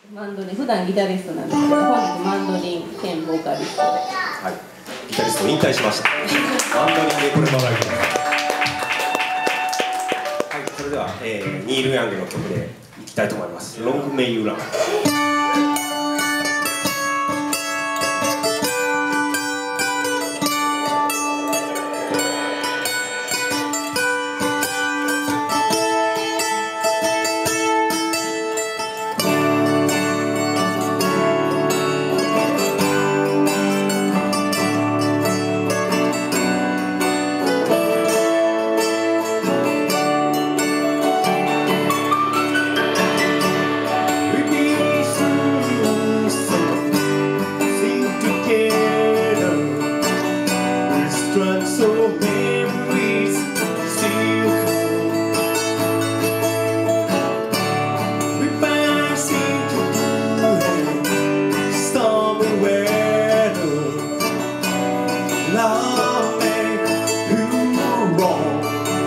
マンドリン、普段ギタリストなんですけど、本日マンドリン兼ボーカリストで。 はい、ギタリストを引退しました。マンドリンでこれもらいます。はい、それでは、ニール・ヤングの曲でいきたいと思います。Long May You Run。So memories still come. We pass into stormy weather. Long may you run.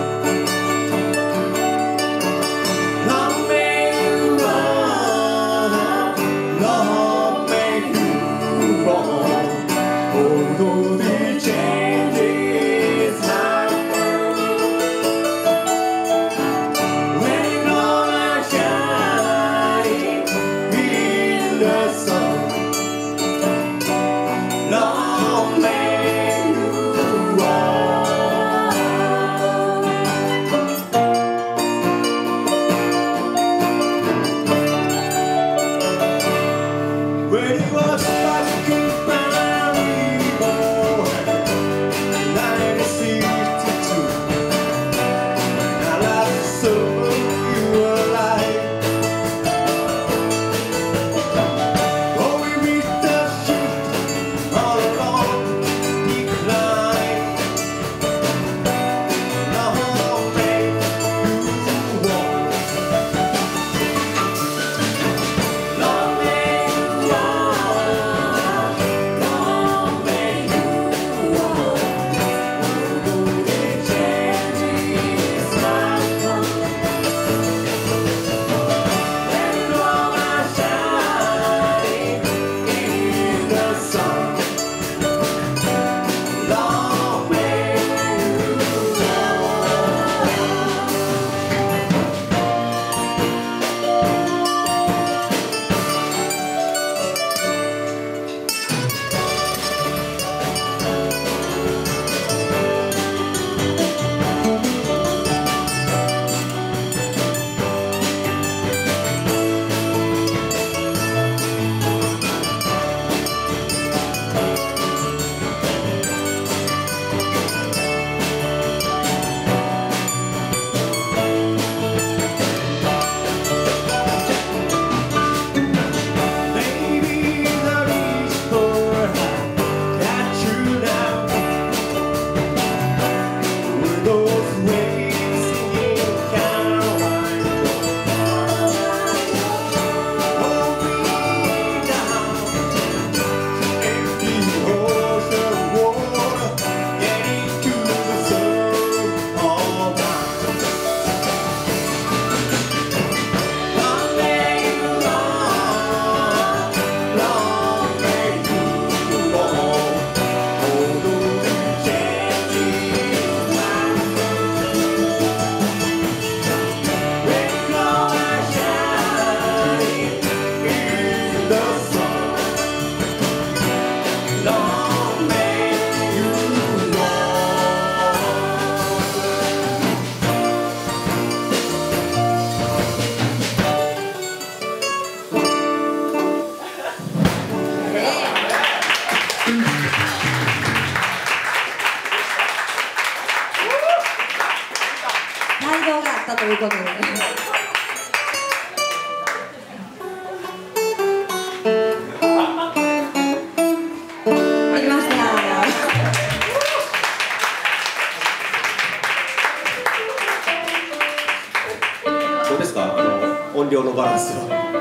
Long may you run. Long may you run. Although the changes 才能があったということで。できました。 どうですか、音量のバランスは。